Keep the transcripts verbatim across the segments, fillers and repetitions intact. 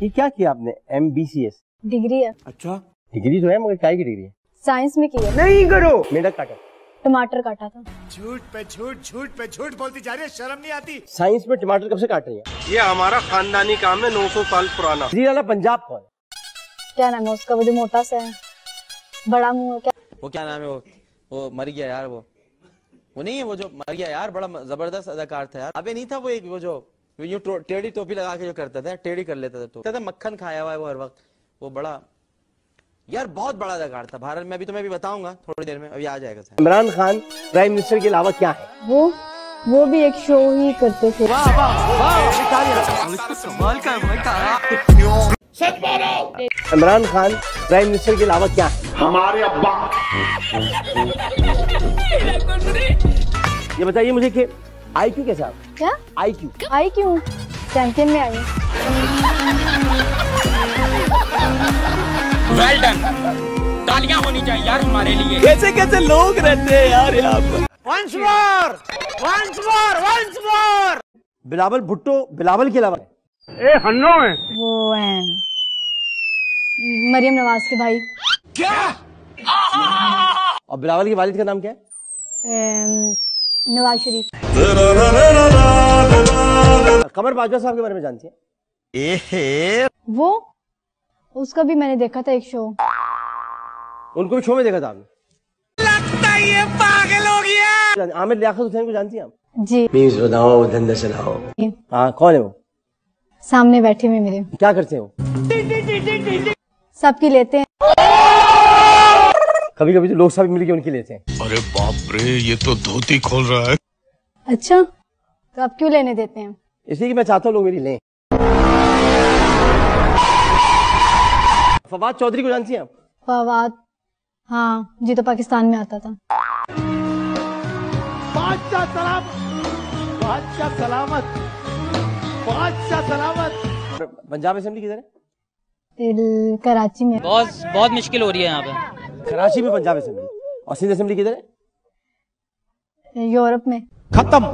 ये क्या किया आपने? M B C S degree है। अच्छा डिग्री तो है मगर क्या की डिग्री है? साइंस में की है। नहीं करो। मेढक काटा, टमाटर काटा था। झूठ पे झूठ, झूठ पे झूठ बोलती जा रही है, शर्म नहीं आती? साइंस में टमाटर कब से काट रही है? ये हमारा खानदानी काम है, नौ सौ साल पुराना। वज़ीर आला पंजाब कौन? क्या नाम है उसका? वो जो मोटा सा है, बड़ा मुंह है, क्या वो क्या नाम है? वो वो मर गया यार, वो वो नहीं है, वो जो मर गया यार, बड़ा जबरदस्त अदाकार था यार। अबे नहीं था वो एक, वो जो यूं टेढ़ी टोपी लगा के जो करता था, टेढ़ी कर लेता था, तो कहता मक्खन खाया हुआ है वो हर वक्त। वो बड़ा यार बहुत बड़ा अदाकार था भारत में। अभी तो मैं भी बताऊंगा थोड़ी देर में, अभी आ जाएगा। इमरान खान प्राइम मिनिस्टर के अलावा क्या है? वो वो भी एक शो ही करते थे। वाह वाह वाह, सच बोलो। इमरान खान प्राइम मिनिस्टर के अलावा क्या है? हमारे अब्बा। ये बताइए मुझे कि आई क्यू कैसा है? क्या I Q? I Q champion में आई। वेल डन, तालियां होनी चाहिए यार हमारे लिए। कैसे कैसे लोग रहते हैं यार यहाँ पर। Once more, once more, once more. Bilawal Bhutto Bilawal के अलावा ए हन्नो है वो है मरियम नवाज के भाई। क्या? और बिलावल की वालिद का नाम क्या है? एम, नवाज शरीफ। कमर बाजवा साहब के बारे में जानती है? एहे वो उसका भी मैंने देखा था एक शो। उनको भी शो में देखा था आपने? लगता है ये पागल हो गया। आमिर लियाकत हुसैन को जानती हैं आप? जी। मीज बताओ, धंधा चलाओ। हाँ कौन है वो? सामने बैठे हुए मेरे। क्या करते हैं वो? सबकी लेते हैं। कभी कभी तो लोग सब मिलके उनकी लेते हैं। अरे बाप रे, ये तो धोती खोल रहा है। अच्छा तो आप क्यों लेने देते हैं? इसलिए कि मैं चाहता हूँ लोग मेरी लें। फवाद चौधरी को जानती हैं आप? फवाद, हाँ जी, तो पाकिस्तान में आता था। बादशाह सलामत, बादशाह सलामत, बादशाह सलामत। पंजाब असेंबली किधर है? दिल कराची में। बहुत बहुत मुश्किल हो रही है यहाँ पे। कराची में पंजाब असेंबली। और सिंध असेंबली किधर है? यूरोप में। खत्म,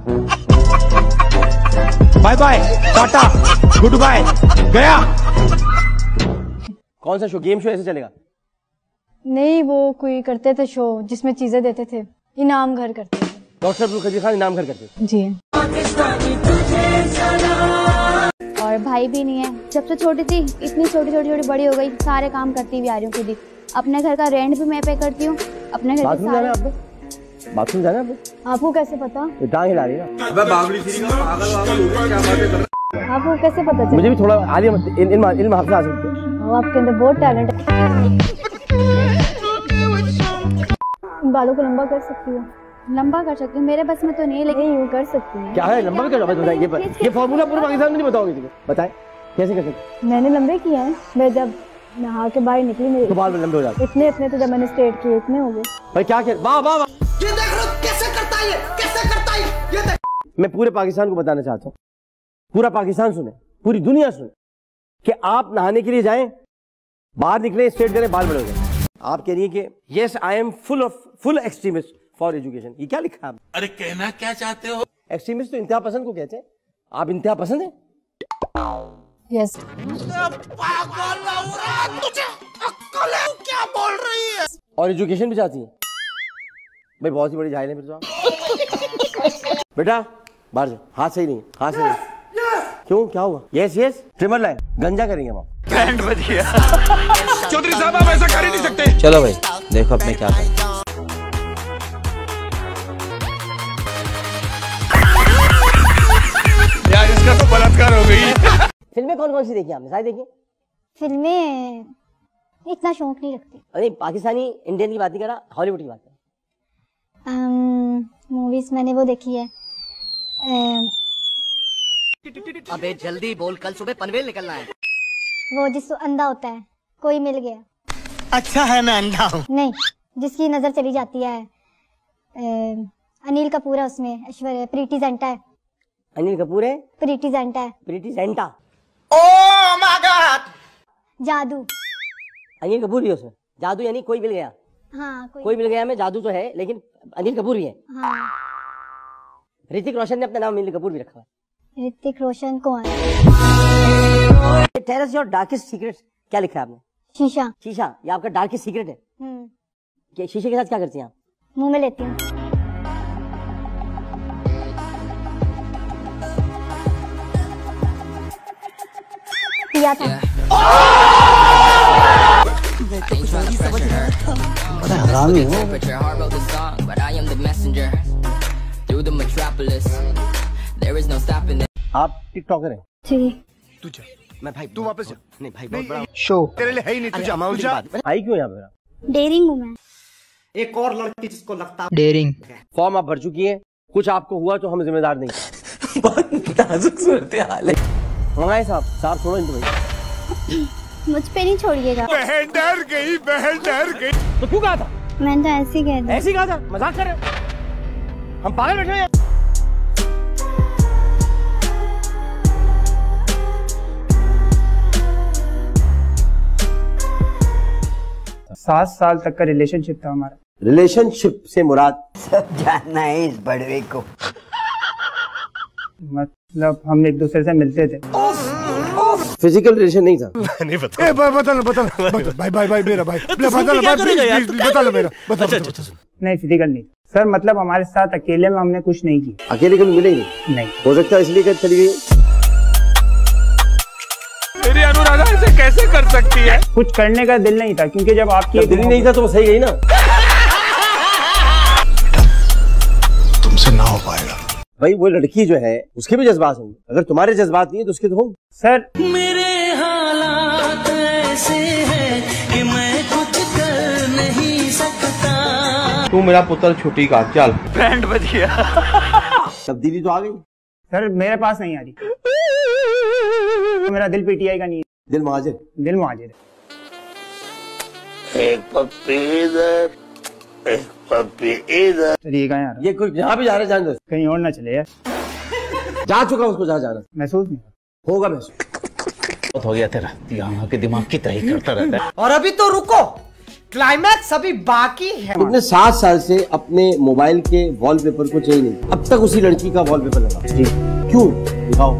bye bye, tata, good bye, गया। कौन सा शो? गेम शो ऐसे चलेगा? नहीं, वो कोई करते थे शो जिसमें चीजें देते थे, इनाम घर करते थे। डॉक्टर अब्दुल कदीर खान इनाम घर करते थे। जी। और भाई भी नहीं है, जब से छोटी थी इतनी छोटी छोटी छोटी बड़ी हो गई, सारे काम करती हुई आ रही हूँ खुद ही। अपने घर का रेंट भी मैं पे करती हूँ, अपने घर के बाथरूम जाना है सारे। आपको? बाथरूम जाना है आपको? आपको कैसे पता? ये टांग हिला रही है ना। अबे बावली फ्री का पागल वागल हो गया, क्या बातें कर रहा है? आपको कैसे पता चला? मुझे भी थोड़ा आलिया इल्म इल्म हासिल हासिल है। वो आपके अंदर बहुत टैलेंट है। बालों को लंबा कर सकती हो? लंबा कर सकती हूँ, मेरे बस में तो नहीं है, लेकिन यूँ कर सकती हूँ। क्या है लंबा भी कर? बताइए ये ये फॉर्मूला पूरे पाकिस्तान में नहीं बताओगे तुझे? बताएं कैसे कर सकते? मैंने लंबे किए हैं। मैं जब नहा के बाहर निकली मेरे तो बाल में लंबे हो जाते। इतने इतने तो जब मैंने स्ट्रेट किए इतने हो गए। भाई क्या क्या? वाह वाह वाह, ये देख लो कैसे करता है, कैसे करता है ये देख। मैं पूरे पाकिस्तान को बताना चाहता हूँ, पूरा पाकिस्तान सुने, पूरी दुनिया सुने कि आप नहाने के लिए जाएं, बाहर निकले, स्ट्रेट करें, बाल बड़े हो जाए। आप कह रही है कि yes I am full of full extremist for education. ये क्या लिखा है? अरे कहना क्या चाहते हो? एक्सट्रीमिस्ट तो इंतहा पसंद को कहते हैं। आप इंतहा पसंद है? यस। क्या बोल रही है? और एजुकेशन भी चाहती है? भाई बहुत ही बड़ी जाहिल है फिर तो आप। बेटा बाहर से, हाथ सही नहीं, हाथ सही नहीं। क्यों, क्या हुआ? यस यस, ट्रिमर लाइन, गंजा करेंगे हम। बैंड बज गया। चौधरी साहब आप ऐसा कर ही नहीं सकते। चलो भाई देखो अब मैं क्या करूं। यार इसका तो बलात्कार हो गई। फिल्में कौन कौन सी देखी आपने? सारी देखी? फिल्में इतना शौक नहीं रखती। अरे पाकिस्तानी इंडियन की बात नहीं कर रहा, हॉलीवुड की बात कर। मूवीज मैंने वो देखी है। अम, अबे जल्दी बोल, कल सुबह पनवेल निकलना है। वो जिसको अंधा होता है, कोई मिल गया। अच्छा है मैं अंधा हूँ। नहीं, जिसकी नजर चली जाती है। अम, अनिल कपूर है उसमें, ऐश्वर्या, प्रीति जिंटा है। अनिल कपूर है, प्रीति जिंटा है। Preity Zinta. Oh my god. Jadoo. Anil Kapoor भी है उसमें। जादू यानी कोई मिल गया। हाँ कोई, कोई मिल गया में जादू तो है, लेकिन अनिल कपूर भी है। हाँ। ऋतिक रोशन ने अपना नाम अनिल कपूर भी रखा है। ऋतिक रोशन कौन है? टेरस योर डार्केस्ट सीक्रेट क्या लिखा है आपने? शीशा। शीशा, ये आपका डार्केस्ट सीक्रेट है? हम्म। क्या शीशे के साथ क्या करती हैं आप? मुंह में लेती हूँ। पिया था। बड़ा हरामी हो। आप टिकटॉकर हैं? जी। मैं भाई तू वापस जा। नहीं भाई बहुत बड़ा शो तेरे लिए है ही नहीं, तुझे अमाउंट की बात। आई क्यों यहाँ पे? डेयरिंग हूँ मैं। एक और लड़की जिसको लगता डेयरिंग फॉर्म आप भर चुकी हैं, कुछ आपको हुआ तो हम जिम्मेदार नहीं। बहुत नाजुक सूरत हाल है। मंगाए साहब, साहब छोड़ो इनको भाई। मुझ पे नहीं छोड़िएगा। बहन डर गई, बहन डर गई। तो क्यों कहा था? मैंने तो ऐसे ही कह दिया। ऐसे ही कहा था? मजाक कर रहे हो? हम पागल बैठे हैं? सात साल तक का रिलेशनशिप था हमारा। रिलेशनशिप से मुराद सब जानना है इस बड़वे को। मतलब हम एक दूसरे से मिलते थे। फिजिकल रिलेशन नहीं था। नहीं बता। ए भाई बता लो, बता लो भाई, भाई भाई मेरा भाई बता लो, बता लो मेरा, बता लो। नहीं फिजिकल नहीं सर, मतलब हमारे साथ अकेले में हमने कुछ नहीं किया। अकेले कभी मिले ही नहीं? नहीं। हो सकता है इसलिए कर चली गई। मेरी अनुराधा ऐसे कैसे कर सकती है? कुछ करने का दिल नहीं था, क्योंकि जब आपकी दिल नहीं था तो वो सही गई ना। तुमसे ना हो पाएगा भाई। वो लड़की जो है उसके भी जज्बात होंगे, अगर तुम्हारे जज्बात नहीं है तो उसके तो होंगे। सर मेरे हालात ऐसे हैं कि मैं कुछ कर नहीं सकता। तू मेरा पुत्र छुट्टी का चल। फ्रेंड बच गया। तब्दीली तो आ गई। सर मेरे पास नहीं आ रही। मेरा दिल पीटीआई का नहीं है। दिल मुहाजिर। दिल मुहाजिर है। एक पप्पी इधर, एक पप्पी इधर। सर ये कहाँ यार? ये कोई जहाँ भी जा रहा है जान दो, कहीं और ना चले यार। जा चुका उसको जहाँ जाना। महसूस नहीं होगा महसूस। बहुत हो गया तेरा, यहाँ के दिमाग की तरह करता रहता है। और अभी तो रुको, क्लाइमैक्स अभी बाकी है। तुमने सात साल से अपने मोबाइल के वॉलपेपर को चेंज नहीं, अब तक उसी लड़की का वॉलपेपर लगा। जी क्यों? दिखाओ।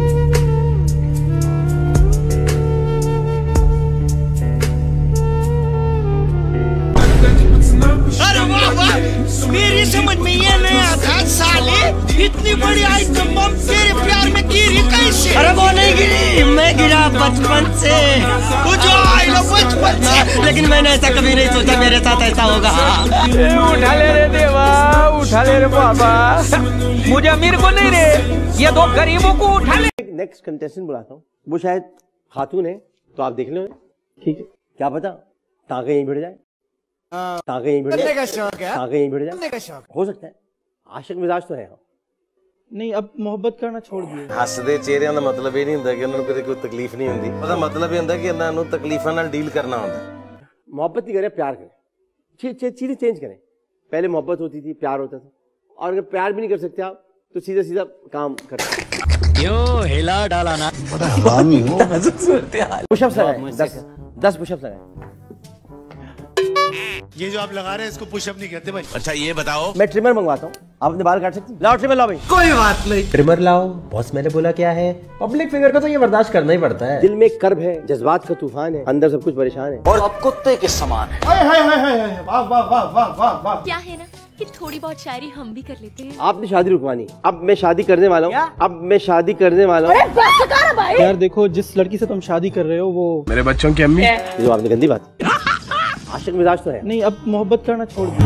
अरे वाह वाह, मेरी समझ में ये नहीं आता साले, इतनी बड़ी आइटम बम तेरे प्यार में गिरी कैसे? अरे वो नहीं गिरी, मैं गिरा बचपन से। वो जो आई लो बचपन से, लेकिन मैंने ऐसा कभी नहीं सोचा मेरे साथ ऐसा होगा। उठा ले रे देवा, उठा ले रे बाबा, मुझे अमीर को नहीं रे, ये दो गरीबों को उठा ले। नेक्स्ट कंटेस्टेंट बुलाता हूँ, वो शायद खातून है तो आप देख लो। ठीक है, क्या पता टाँगे यहीं भिड़ जाए, टाँगे यहीं भिड़ जाए, टाँगे यहीं भिड़ जाए, हो सकता है। आशिक मिजाज तो है। नहीं, अब मोहब्बत करना छोड़ दिए। हसदे चेहरिਆਂ ਦਾ ਮਤਲਬ ਇਹ ਨਹੀਂ ਹੁੰਦਾ ਕਿ ਉਹਨਾਂ ਨੂੰ ਕਿਤੇ ਕੋਈ ਤਕਲੀਫ ਨਹੀਂ ਹੁੰਦੀ। ਉਹਦਾ ਮਤਲਬ ਇਹ ਹੁੰਦਾ ਕਿ ਇਹਨਾਂ ਨੂੰ ਤਕਲੀਫਾਂ ਨਾਲ ਡੀਲ करना ਹੁੰਦਾ। मोहब्बत नहीं करें, प्यार करें, चीजें चेंज करें। पहले मोहब्बत होती थी, प्यार होता था, और अगर प्यार भी नहीं कर सकते आप तो सीधा सीधा काम करें। क्यों हिला डाला ना? बड़ा हरामी हो। पुशअप्स लगाएं, दस दस पुशअप्स लगाएं। ये जो आप लगा रहे हैं इसको पुशअप नहीं कहते भाई। अच्छा ये बताओ, मैं ट्रिमर मंगवाता हूँ, आप अपने बाल काट सकते हैं? लाओ ट्रिमर लाओ भाई। कोई बात नहीं, ट्रिमर लाओ। बॉस मैंने बोला क्या है, पब्लिक फिगर का तो ये बर्दाश्त करना ही पड़ता है। दिल में एक कर्ब है, जज्बात का तूफान है, अंदर सब कुछ परेशान है और अब कुत्ते के समान है। हाय हाय हाय हाय, वाह वाह वाह वाह वाह वाह। क्या है ना कि थोड़ी बहुत शायरी हम भी कर लेते हैं। आपने शादी रुकवानी, अब मैं शादी करने वाला हूँ, अब मैं शादी करने वाला हूँ। यार देखो, जिस लड़की से तुम शादी कर रहे हो वो मेरे बच्चों की अम्मी। ये जो आपने गंदी बात, आशिक मिजाज तो है। नहीं, अब मोहब्बत करना छोड़ दिया।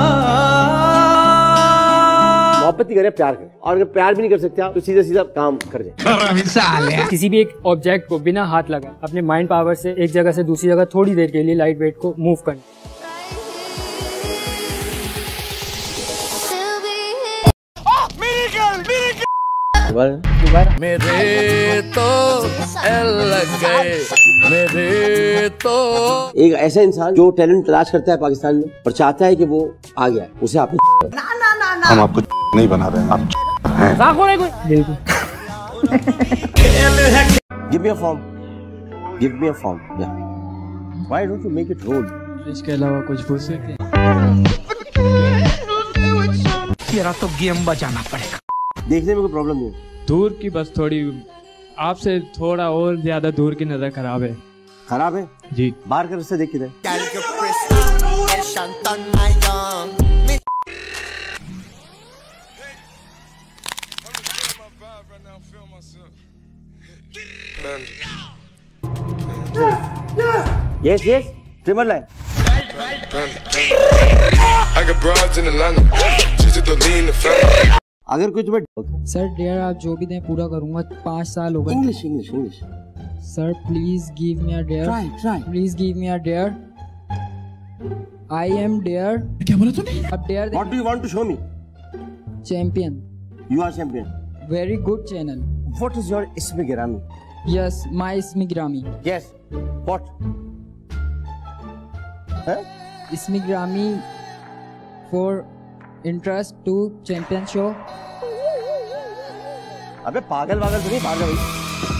मोहब्बत नहीं करें, प्यार करें, और अगर प्यार भी नहीं कर सकते आप तो सीधा सीधा काम कर दें। किसी भी एक ऑब्जेक्ट को बिना हाथ लगा अपने माइंड पावर से एक जगह से दूसरी जगह थोड़ी देर के लिए लाइट वेट को मूव करना। मेरे तो लग गए, मेरे तो। एक ऐसा इंसान जो टैलेंट तलाश करता है पाकिस्तान में और चाहता है कि वो आ गया, उसे आप ना ना ना ना, हम आपको नहीं बना रहे हैं, आप बिल्कुल। Give me a form, give me a form. Why don't you make it roll? इसके अलावा कुछ पूछ सकते हैं? तेरा तो गेम बजाना पड़ेगा। देखने में कोई प्रॉब्लम नहीं है, दूर की बस थोड़ी आपसे थोड़ा और ज्यादा दूर की नजर खराब है। खराब है जी। बाहर कर उससे देख किधर। Yes yes trimmer line. अगर कुछ मैं सर डेयर आप जो भी दें पूरा करूंगा। पाँच साल हो गए। English English English. Sir please give me a dare. Try try. Please give me a dare. I am dare. क्या बोला तूने? अब dare. What do you want to show me? Champion. You are champion. Very good channel. What is your इसमी गिरामी? Yes my इसमी गिरामी। Yes what? इसमी गिरामी for interest to champion show. अबे पागल पागल तो नहीं, भाग जा भाई।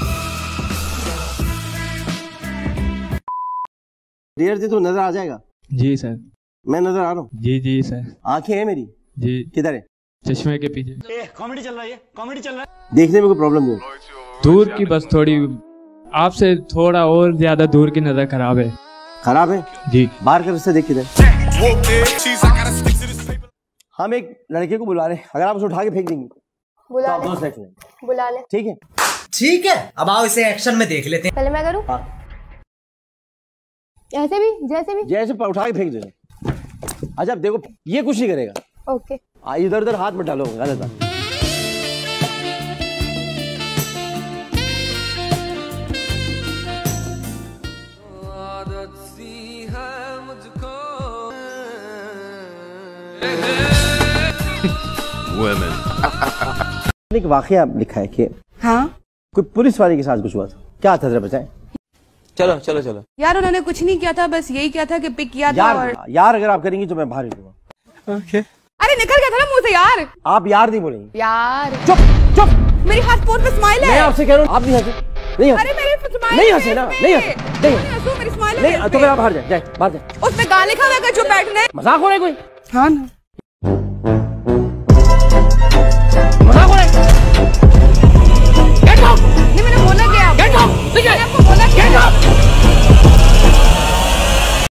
डेयर दे तो नजर आ जाएगा। जी सर। मैं नजर आ रहा हूँ? जी जी सर। आंखें हैं मेरी? जी। किधर है? चश्मे के पीछे। कॉमेडी चल रहा है, कॉमेडी चल रहा है। देखने में कोई प्रॉब्लम नहीं है? दूर की बस थोड़ी, आपसे थोड़ा और ज्यादा दूर की नजर खराब है। खराब है जी। बाहर कर उससे देख किधर। हम एक लड़के को बुला रहे हैं, अगर आप उसे उठा के फेंक देंगे बुला तो आप ले। दो सेट लेंगे। बुला ले। ठीक है ठीक है, अब आओ इसे एक्शन में देख लेते हैं। पहले मैं करूं? हाँ। ऐसे भी जैसे भी जैसे उठा के फेंक देना। अच्छा देखो ये कुछ नहीं करेगा। ओके। इधर उधर हाथ मत डालो, गलत बात। एक वाकया लिखा है कि हाँ कोई पुलिस वाले के साथ कुछ हुआ था, क्या था जरा बताएं। चलो चलो चलो। यार उन्होंने कुछ नहीं किया था, बस यही किया था कि पिक किया था यार, और यार अगर आप करेंगी तो मैं बाहर ही दूंगा। ओके। अरे निकल गया था ना मुंह से यार। आप यार नहीं बोलेंगे। यार चुप चुप। मेरी हाथ फोन पे स्माइल है। मैं आपसे कह रहा हूँ आप नहीं हंसे। नहीं हंसे। अरे मेरे स्माइल नहीं हंसे ना, नहीं हंसे, नहीं हंसो, मेरी स्माइल है। नहीं तो फिर आप बाहर जाए, जाए बाहर जाए। उसमें गाली खा जो बैठने। मजाक हो रहा है कोई? हाँ ना।